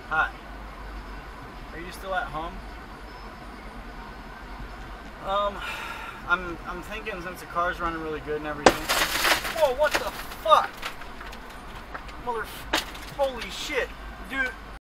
Hi. Are you still at home? I'm thinking since the car's running really good and everything. Whoa, what the fuck? Holy shit. Dude.